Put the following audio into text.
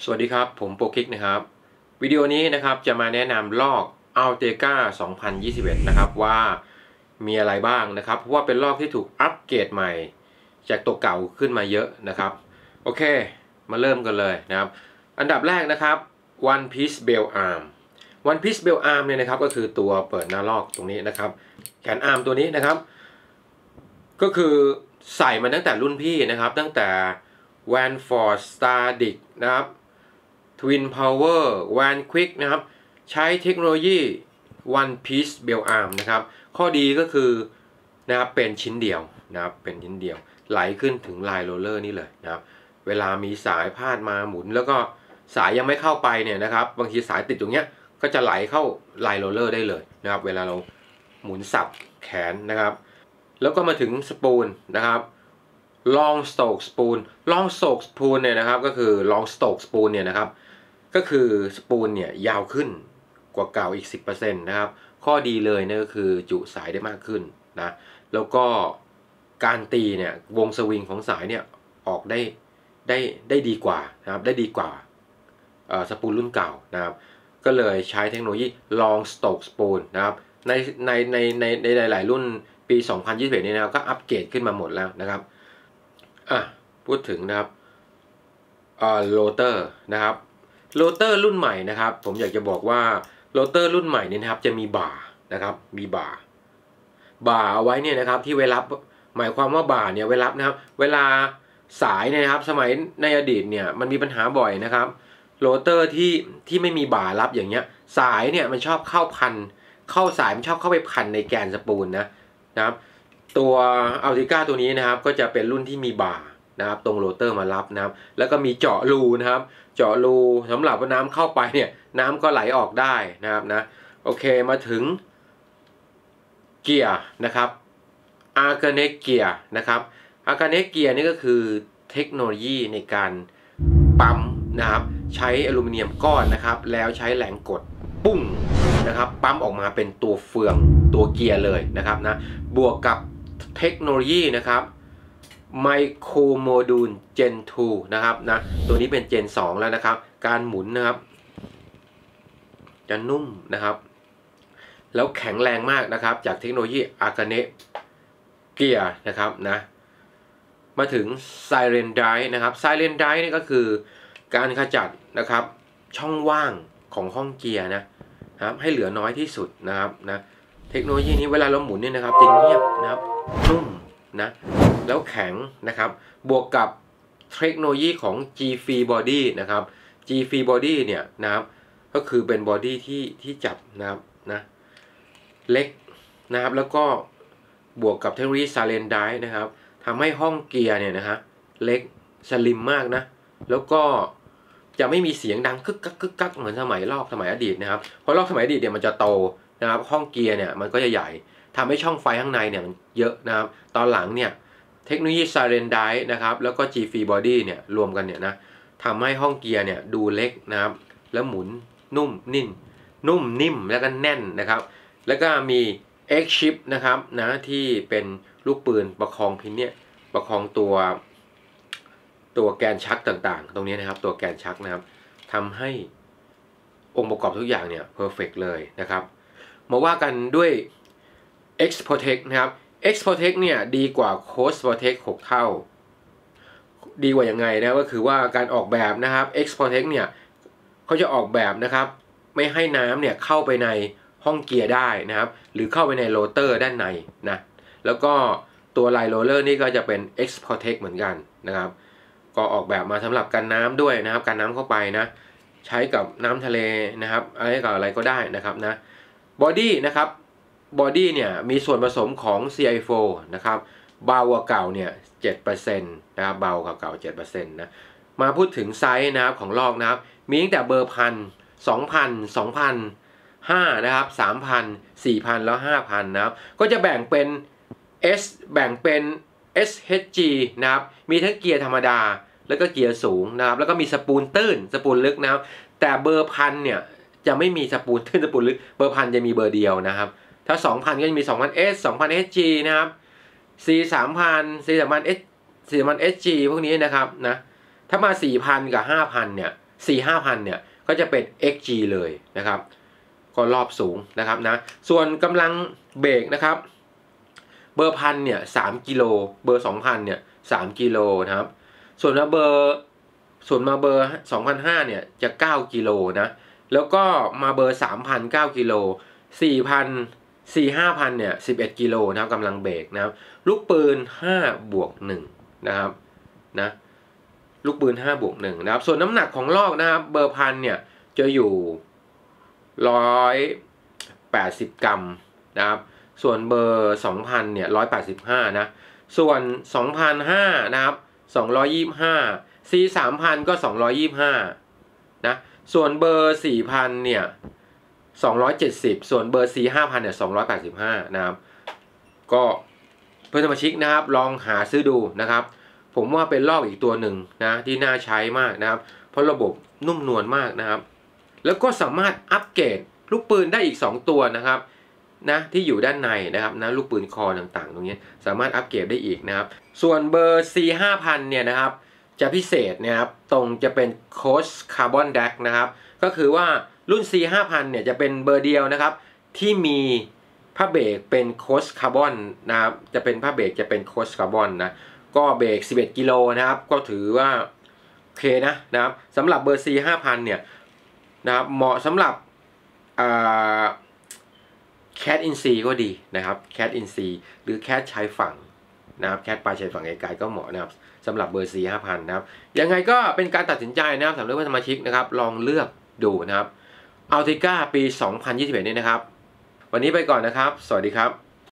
สวัสดีครับผมโปรคิกนะครับวิดีโอนี้นะครับจะมาแนะนำลอก Altega 2021นะครับว่ามีอะไรบ้างนะครับเพราะว่าเป็นลอกที่ถูกอัปเกรดใหม่จากตัวเก่าขึ้นมาเยอะนะครับโอเคมาเริ่มกันเลยนะครับอันดับแรกนะครับ One Piece Bell Arm One Piece Bell Arm เนี่ยนะครับก็คือตัวเปิดหน้าลอกตรงนี้นะครับแขนอาร์มตัวนี้นะครับก็คือใส่มาตั้งแต่รุ่นพี่นะครับตั้งแต่ Vanford Stardic นะครับ Twin Power Van Quick นะครับใช้เทคโนโลยี One Piece Bell Arm นะครับข้อดีก็คือนะครับเป็นชิ้นเดียวนะครับเป็นชิ้นเดียวไหลขึ้นถึงลายโรลเลอร์นี่เลยนะครับเวลามีสายพาดมาหมุนแล้วก็สายยังไม่เข้าไปเนี่ยนะครับบางทีสายติดตรงเนี้ยก็จะไหลเข้าลายโรลเลอร์ได้เลยนะครับเวลาเราหมุนสับแขนนะครับแล้วก็มาถึงสปูลนะครับ Long Stroke Spoon Long Stroke Spoon เนี่ยนะครับก็คือ Long Stroke Spoon เนี่ยนะครับก็คือสปูลเนี่ยยาวขึ้นกว่าเก่าอีก 10% นะครับข้อดีเลยเนี่ยก็คือจุสายได้มากขึ้นนะแล้วก็การตีเนี่ยวงสวิงของสายเนี่ยออกได้ดีกว่านะครับได้ดีกว่าสปูลรุ่นเก่านะครับก็เลยใช้เทคโนโลยี Long Stroke Spoon นะครับในหลายๆรุ่นปี 2021 นี้นะครับก็อัปเกรดขึ้นมาหมดแล้วนะครับพูดถึงนะครับโรเตอร์นะครับโรเตอร์รุ่นใหม่นะครับผมอยากจะบอกว่าโรเตอร์รุ่นใหม่นี่นะครับจะมีบ่านะครับมีบ่าเอาไว้เนี่ยนะครับที่ไว้รับหมายความว่าบ่าเนี่ยไว้รับนะครับเวลาสายเนี่ยนะครับสมัยในอดีตเนี่ยมันมีปัญหาบ่อยนะครับโรเตอร์ที่ไม่มีบ่ารับอย่างเงี้ยสายเนี่ยมันชอบเข้าสายมันชอบเข้าไปพันในแกนสปูลนะครับตัวอัลติก้าตัวนี้นะครับก็จะเป็นรุ่นที่มีบ่านะครับตรงโรเตอร์มารับนะครับแล้วก็มีเจาะรูนะครับเจาะรูสำหรับว่าน้ำเข้าไปเนี่ยน้ำก็ไหลออกได้นะครับนะโอเคมาถึงเกียร์นะครับอาร์กาเนเกียร์นะครับอาร์กาเนเกียร์นี่ก็คือเทคโนโลยีในการปั๊มนะครับใช้อลูมิเนียมก้อนนะครับแล้วใช้แรงกดปุ้งนะครับปั๊มออกมาเป็นตัวเฟืองตัวเกียร์เลยนะครับนะบวกกับเทคโนโลยีนะครับไมโครโมดูล Gen 2 นะครับนะตัวนี้เป็น Gen 2 แล้วนะครับการหมุนนะครับจะนุ่มนะครับแล้วแข็งแรงมากนะครับจากเทคโนโลยีอากาเนะเกียร์นะครับนะมาถึง Silent Drive นะครับ Silent Drive นี่ก็คือการขจัดนะครับช่องว่างของห้องเกียร์นะครับให้เหลือน้อยที่สุดนะครับนะเทคโนโลยีนี้เวลาเราหมุนเนี่ยนะครับจะเงียบนะครับนุ่มนะแล้วแข็งนะครับบวกกับเทคโนโลยีของ G-Free Body นะครับ G-Free Body เนี่ยนะครับก็คือเป็นบอดี้ที่จับนะครับนะเล็กนะครับแล้วก็บวกกับเทคโนโลยี Silent Drive นะครับทำให้ห้องเกียร์เนี่ยนะฮะเล็กสลิมมากนะแล้วก็จะไม่มีเสียงดังกึกกักเหมือนสมัยอดีตนะครับเพราะลอกสมัยอดีตเนี่ยมันจะโตนะครับห้องเกียร์เนี่ยมันก็จะใหญ่ทำให้ช่องไฟข้างในเนี่ยมันเยอะนะครับตอนหลังเนี่ยเทคโนโลยี Silent Drive นะครับแล้วก็ G-Free Body เนี่ยรวมกันเนี่ยนะทำให้ห้องเกียร์เนี่ยดูเล็กนะครับแล้วหมุนนุ่มนิ่มแล้วก็แน่นนะครับแล้วก็มี X chip นะครับนะที่เป็นลูกปืนประคองพินเนี่ยประคองตัวแกนชักต่างๆตรงนี้นะครับตัวแกนชักนะครับทำให้องค์ประกอบทุกอย่างเนี่ยเพอร์เฟกต์เลยนะครับมาว่ากันด้วย X Protect นะครับ X Protect เนี่ยดีกว่า Coast Protect 6 เท่าดีกว่ายังไงนะก็คือว่าการออกแบบนะครับ X Protect เนี่ยเขาจะออกแบบนะครับไม่ให้น้ำเนี่ยเข้าไปในห้องเกียร์ได้นะครับหรือเข้าไปในโรเตอร์ด้านในนะแล้วก็ตัวไลน์โรลเลอร์นี่ก็จะเป็น X Protect เหมือนกันนะครับก็ออกแบบมาสำหรับกันน้ำด้วยนะครับกันน้ำเข้าไปนะใช้กับน้ำทะเลนะครับอะไรก็ได้นะครับนะบอดี้นะครับบอดี้เนี่ยมีส่วนผสมของ CI4 นะครับเบากว่าเก่าเนี่ย 7% นะครับเบากว่าเก่า 7% นะมาพูดถึงไซส์นะครับของลอกนะครับมีตั้งแต่เบอร์ 1,000 2,000 5นะครับ 3,000 4,000 แล้ว 5,000 นะครับก็จะแบ่งเป็น S แบ่งเป็น SHG นะครับมีทั้งเกียร์ธรรมดาแล้วก็เกียร์สูงนะครับแล้วก็มีสปูลตื้นสปูลลึกนะครับแต่เบอร์ 1,000 เนี่ยจะไม่มีสปูลตื้นสปูลลึกเบอร์ 1,000 จะมีเบอร์เดียวนะครับถ้า 2,000 ก็จะมี 2,000S 2,000HG นะครับ C3,000 C3,000SG พวกนี้นะครับนะถ้ามา 4,000 กับ 5,000 เนี่ย 4-5,000เนี่ยก็จะเป็น XG เลยนะครับก็รอบสูงนะครับนะส่วนกำลังเบรกนะครับเบอร์พันเนี่ย3 กิโลเบอร์ 2,000เนี่ย3 กิโลนะครับส่วนมาเบอร์2,500เนี่ยจะ9 กิโลนะแล้วก็มาเบอร์ 3,000 9 กิโล 4,000 4-5,000เนี่ย11 กิโลนะครับกำลังเบรกนะครับลูกปืน5+1นะครับนะลูกปืน5+1นะครับส่วนน้ำหนักของลอกนะครับเบอร์พันเนี่ยจะอยู่180 กรัมนะครับส่วนเบอร์ 2,000เนี่ย185นะส่วน 2,500นะครับ225 C3,000 ก็225นะส่วนเบอร์ 4,000เนี่ย270ส่วนเบอร์ C5,000เนี่ย285นะครับก็เพื่อนสมาชิกนะครับลองหาซื้อดูนะครับผมว่าเป็นลอกอีกตัวหนึ่งนะที่น่าใช้มากนะครับเพราะระบบนุ่มนวลมากนะครับแล้วก็สามารถอัปเกรดลูกปืนได้อีก2ตัวนะครับนะที่อยู่ด้านในนะครับนะลูกปืนคอต่างๆตรงนี้สามารถอัปเกรดได้อีกนะครับส่วนเบอร์ C5,000 เนี่ยนะครับจะพิเศษนะครับตรงจะเป็นโค้ชคาร์บอนแดกนะครับก็คือว่ารุ่น C5,000 เนี่ยจะเป็นเบอร์เดียวนะครับที่มีผ้าเบรกเป็นโค้ชคาร์บอนนะครับจะเป็นผ้าเบรกจะเป็นโค้ชคาร์บอนนะก็เบรก11 กิโลนะครับก็ถือว่าโอเคนะครับสำหรับเบอร์ C5,000 เนี่ยนะครับเหมาะสำหรับแคทอินซีก็ดีนะครับแคทอินซีหรือแคทชายฝั่งนะครับแคทปลาชายฝั่งไกลๆก็เหมาะนะครับสำหรับเบอร์ C5,000 นะครับยังไงก็เป็นการตัดสินใจนะครับสำหรับเพื่อนสมาชิกนะครับลองเลือกดูนะครับอัลติก้าปี 2021 นี้นะครับวันนี้ไปก่อนนะครับสวัสดีครับ